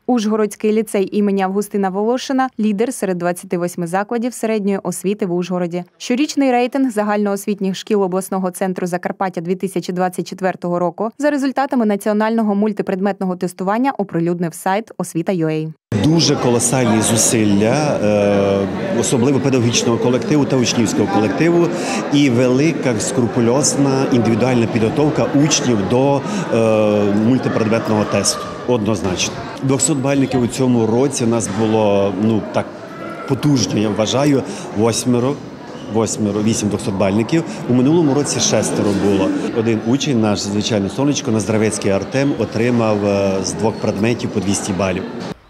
Ужгородський ліцей імені Августина Волошина – лідер серед 28 закладів середньої освіти в Ужгороді. Щорічний рейтинг загальноосвітніх шкіл обласного центру Закарпаття 2024 року за результатами національного мультипредметного тестування оприлюднив сайт Освіта.UA. Дуже колосальні зусилля, особливо педагогічного колективу та учнівського колективу, і велика скрупульозна індивідуальна підготовка учнів до мультипредметного тесту. Однозначно. 200-бальників у цьому році у нас було, так потужно, я вважаю, 8 200-бальників. У минулому році 6 було. Один учень, наш, звичайно, сонечко, Наздравецький Артем, отримав з 2 предметів по 200 балів.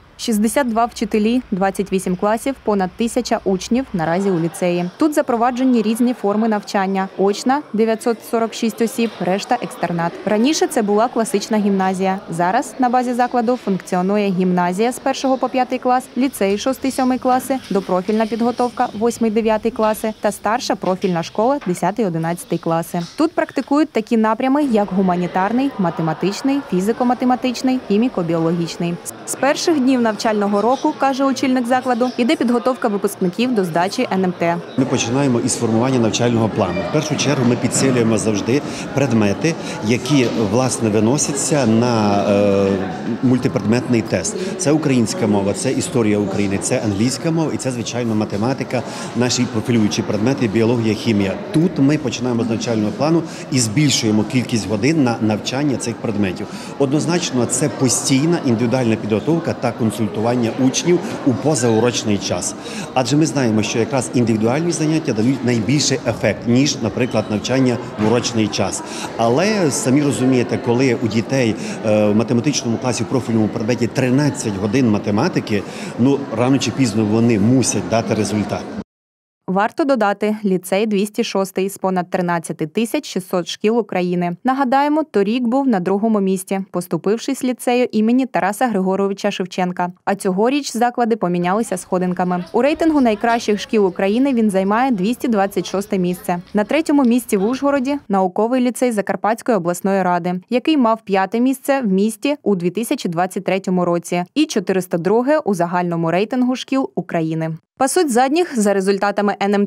62 вчителі, 28 класів, понад 1000 учнів наразі у ліцеї. Тут запроваджені різні форми навчання. Очна – 946 осіб, решта – екстернат. Раніше це була класична гімназія. Зараз на базі закладу функціонує гімназія з 1 по 5 клас, ліцей 6-7 класи, допрофільна підготовка 8-9 класи та старша профільна школа 10-11 класи. Тут практикують такі напрями, як гуманітарний, математичний, фізико-математичний, хіміко-біологічний. З перших днів навчального року, каже очільник закладу, іде підготовка випускників до здачі НМТ. Ми починаємо із формування навчального плану. В першу чергу ми підсилюємо завжди предмети, які, власне, виносяться на мультипредметний тест. Це українська мова, це історія України, це англійська мова і це, звичайно, математика, наші профілюючі предмети, біологія, хімія. Тут ми починаємо з навчального плану і збільшуємо кількість годин на навчання цих предметів. Однозначно, це постійна індивідуальна підготовка та консультування учнів у позаурочний час. Адже ми знаємо, що якраз індивідуальні заняття дають найбільший ефект, ніж, наприклад, навчання в урочний час. Але, самі розумієте, коли у дітей в математичному класі в профільному предметі 13 годин математики, рано чи пізно вони мусять дати результат. Варто додати, ліцей 206 з понад 13 600 шкіл України. Нагадаємо, торік був на 2-му місці, поступившись ліцею імені Тараса Григоровича Шевченка. А цьогоріч заклади помінялися сходинками. У рейтингу найкращих шкіл України він займає 226 місце. На 3-му місці в Ужгороді – науковий ліцей Закарпатської обласної ради, який мав 5-те місце в місті у 2023 році і 402-ге у загальному рейтингу шкіл України. Пасуть задніх за результатами НМТ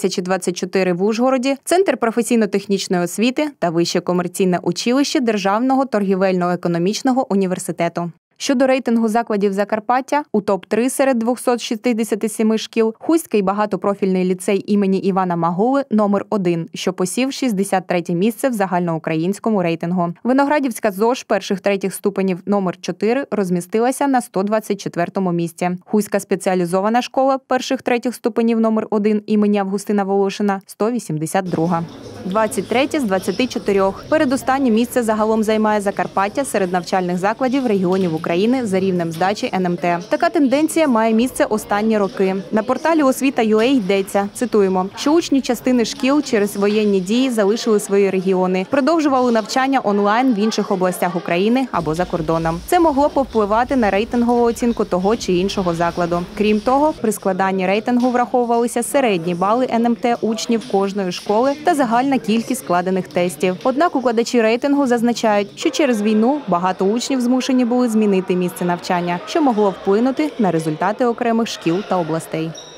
2024 в Ужгороді, Центр професійно-технічної освіти та Вище комерційне училище Державного торгівельно-економічного університету. Щодо рейтингу закладів Закарпаття, у топ-3 серед 267 шкіл Хуський багатопрофільний ліцей імені Івана Магули номер 1, що посів 63-те місце в загальноукраїнському рейтингу. Виноградівська ЗОШ перших-третіх ступенів номер 4 розмістилася на 124-му місці. Хуська спеціалізована школа перших-третіх ступенів номер 1 імені Августина Волошина – 182. 23 з 24. Передостаннє місце загалом займає Закарпаття серед навчальних закладів регіонів України за рівнем здачі НМТ. Така тенденція має місце останні роки. На порталі Освіта.UA йдеться, цитуємо, що учні частини шкіл через воєнні дії залишили свої регіони, продовжували навчання онлайн в інших областях України або за кордоном. Це могло повпливати на рейтингову оцінку того чи іншого закладу. Крім того, при складанні рейтингу враховувалися середні бали НМТ учнів кожної школи та загальна кількість складених тестів. Однак укладачі рейтингу зазначають, що через війну багато учнів змушені були змінити місце навчання, що могло вплинути на результати окремих шкіл та областей.